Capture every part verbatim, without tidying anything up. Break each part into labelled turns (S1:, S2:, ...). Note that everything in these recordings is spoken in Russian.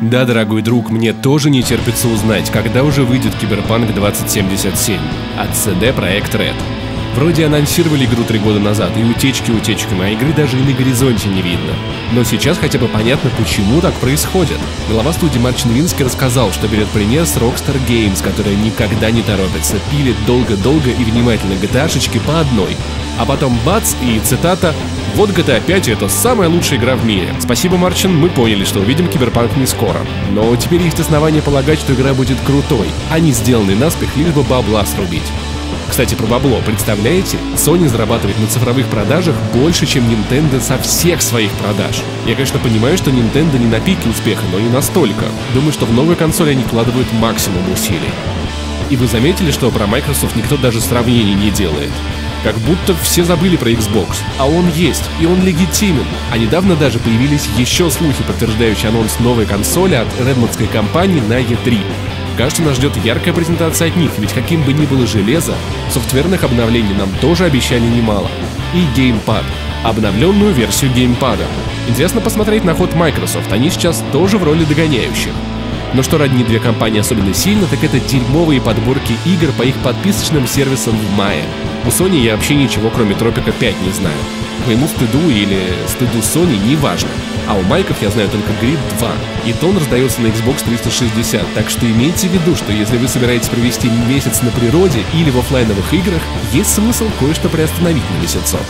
S1: Да, дорогой друг, мне тоже не терпится узнать, когда уже выйдет Киберпанк двадцать семьдесят семь от си ди Projekt Red. Вроде анонсировали игру три года назад, и утечки утечками, а игры даже и на горизонте не видно. Но сейчас хотя бы понятно, почему так происходит. Глава студии Марч Новинский рассказал, что берет пример с Rockstar Games, которая никогда не торопится, пилит долго-долго и внимательно джи ти эй-шечки по одной. А потом бац и цитата: «Вот джи ти эй пять — это самая лучшая игра в мире. Спасибо, Марчин, мы поняли, что увидим Киберпанк не скоро. Но теперь есть основания полагать, что игра будет крутой, а не сделанной наспех, лишь бы бабла срубить». Кстати, про бабло. Представляете? Sony зарабатывает на цифровых продажах больше, чем Nintendo со всех своих продаж. Я, конечно, понимаю, что Nintendo не на пике успеха, но не настолько. Думаю, что в новую консоль они вкладывают максимум усилий. И вы заметили, что про Microsoft никто даже сравнений не делает? Как будто все забыли про Xbox. А он есть, и он легитимен. А недавно даже появились еще слухи, подтверждающие анонс новой консоли от редмондской компании на и три. Кажется, нас ждет яркая презентация от них, ведь каким бы ни было железо, софтверных обновлений нам тоже обещали немало. И геймпад. Обновленную версию геймпада. Интересно посмотреть на ход Microsoft, они сейчас тоже в роли догоняющих. Но что роднит две компании особенно сильно, так это дерьмовые подборки игр по их подписочным сервисам в мае. У Sony я вообще ничего, кроме Тропика пять, не знаю. К моему стыду или стыду Sony не важно. А у майков я знаю только Грид два, и то он раздается на Xbox триста шестьдесят, так что имейте в виду, что если вы собираетесь провести месяц на природе или в офлайновых играх, есть смысл кое-что приостановить на месяцок.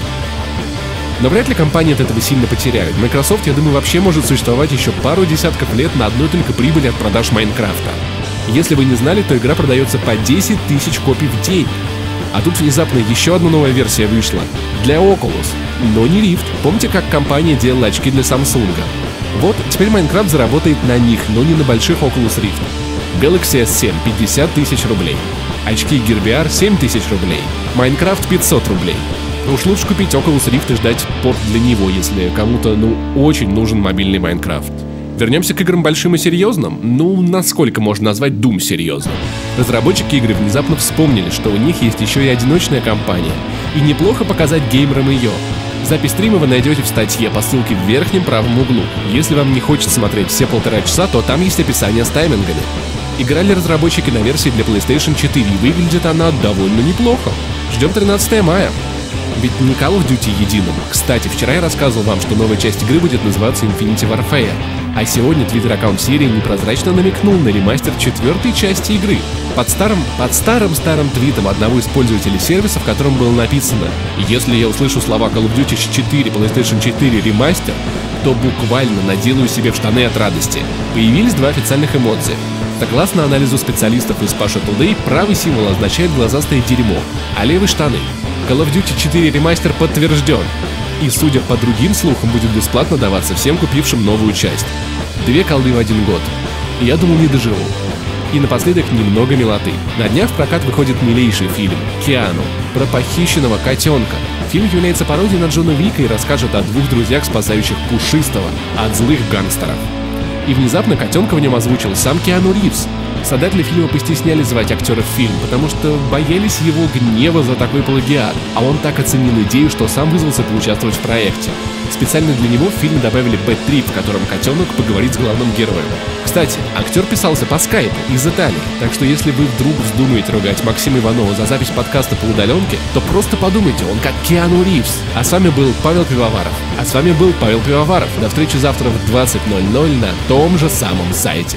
S1: Но вряд ли компании от этого сильно потеряют. Microsoft, я думаю, вообще может существовать еще пару десятков лет на одной только прибыли от продаж Майнкрафта. Если вы не знали, то игра продается по десять тысяч копий в день. А тут внезапно еще одна новая версия вышла. Для Oculus. Но не Rift. Помните, как компания делала очки для Samsung? Вот, теперь Майнкрафт заработает на них, но не на больших Oculus Rift. Galaxy эс семь — пятьдесят тысяч рублей. Очки Gear ви ар — семь тысяч рублей. Майнкрафт — пятьсот рублей. Уж лучше купить Oculus Rift и ждать порт для него, если кому-то, ну, очень нужен мобильный Майнкрафт. Вернемся к играм большим и серьезным? Ну, насколько можно назвать Doom серьезным? Разработчики игры внезапно вспомнили, что у них есть еще и одиночная кампания. И неплохо показать геймерам ее. Запись стрима вы найдете в статье по ссылке в верхнем правом углу. Если вам не хочется смотреть все полтора часа, то там есть описание с таймингами. Играли разработчики на версии для PlayStation четыре, и выглядит она довольно неплохо. Ждем тринадцатого мая. Ведь не Call of Duty единым. Кстати, вчера я рассказывал вам, что новая часть игры будет называться Infinity Warfare. А сегодня твиттер-аккаунт серии непрозрачно намекнул на ремастер четвертой части игры. Под старым, под старым-старым твитом одного из пользователей сервиса, в котором было написано: «Если я услышу слова Call of Duty четыре, PlayStation четыре ремастер, то буквально наделаю себе в штаны от радости». Появились два официальных эмодзи. Согласно анализу специалистов из Pasha Today, правый символ означает глазастое дерьмо, а левый — штаны. Call of Duty четыре ремастер подтвержден. И, судя по другим слухам, будет бесплатно даваться всем купившим новую часть. Две колды в один год. Я думал, не доживу. И напоследок немного милоты. На днях в прокат выходит милейший фильм «Киану» про похищенного котенка. Фильм является пародией на Джона Уика и расскажет о двух друзьях, спасающих Пушистого от злых гангстеров. И внезапно котенка в нем озвучил сам Киану Ривз. Создатели фильма постеснялись звать актера в фильм, потому что боялись его гнева за такой плагиат, а он так оценил идею, что сам вызвался поучаствовать в проекте. Специально для него в фильм добавили бэт-трип, в котором котенок поговорит с главным героем. Кстати, актер писался по скайпу из Италии, так что если вы вдруг вздумаете ругать Максима Иванова за запись подкаста по удаленке, то просто подумайте, он как Киану Ривз. А с вами был Павел Пивоваров. А с вами был Павел Пивоваров. До встречи завтра в двадцать ноль ноль на том же самом сайте.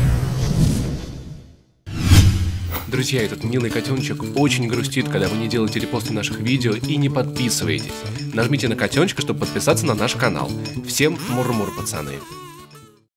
S1: Друзья, этот милый котеночек очень грустит, когда вы не делаете репосты наших видео и не подписываетесь. Нажмите на котеночка, чтобы подписаться на наш канал. Всем мур-мур, пацаны.